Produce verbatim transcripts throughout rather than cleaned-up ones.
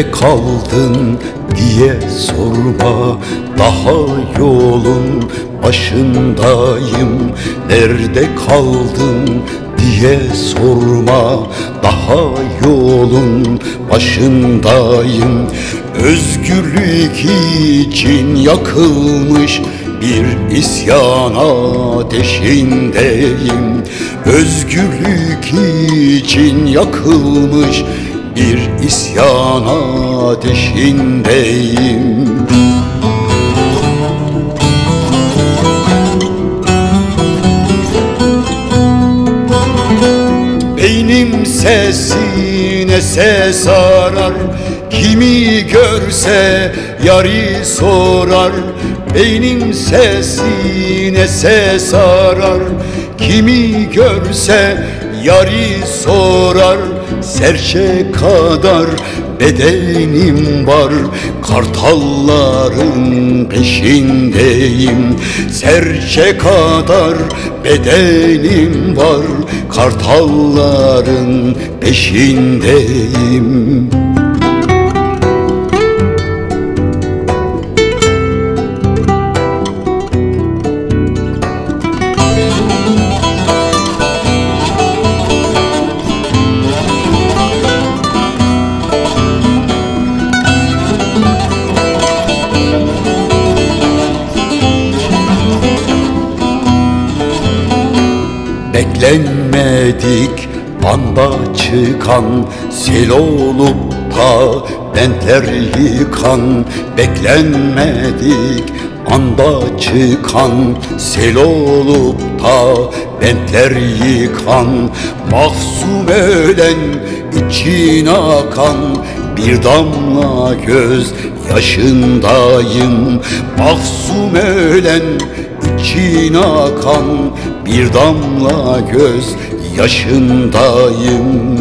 Nerede kaldın diye sorma, daha yolun başındayım. Nerede kaldın diye sorma, daha yolun başındayım. Özgürlük için yakılmış bir isyan ateşindeyim. Özgürlük için yakılmış bir isyan ateşindeyim. Beynim sesine ses arar, kimi görse yari sorar. Beynim sesine ses arar, kimi görse yari sorar. Serçe kadar bedenim var, kartalların peşindeyim. Serçe kadar bedenim var, kartalların peşindeyim. Beklenmedik anda çıkan, sel olup da bentler yıkan. Beklenmedik anda çıkan, sel olup da bentler yıkan. Mahzun ölen için akan bir damla göz yaşındayım. Mahzun ölen için akan bir damla göz yaşındayım.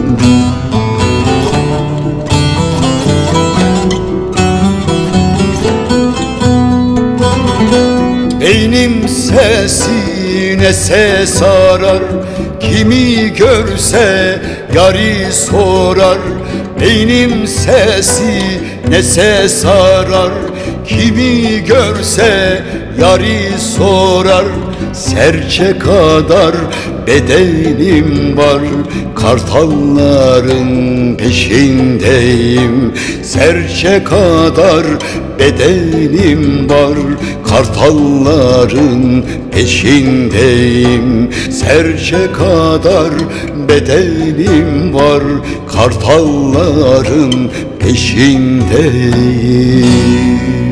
Beynim sesine ses arar, kimi görse yari sorar. Beynim sesine ses arar, kimi görse yari sorar. Serçe kadar bedenim var, kartalların peşindeyim. Serçe kadar bedenim var, kartalların peşindeyim. Serçe kadar bedenim var, kartalların peşindeyim.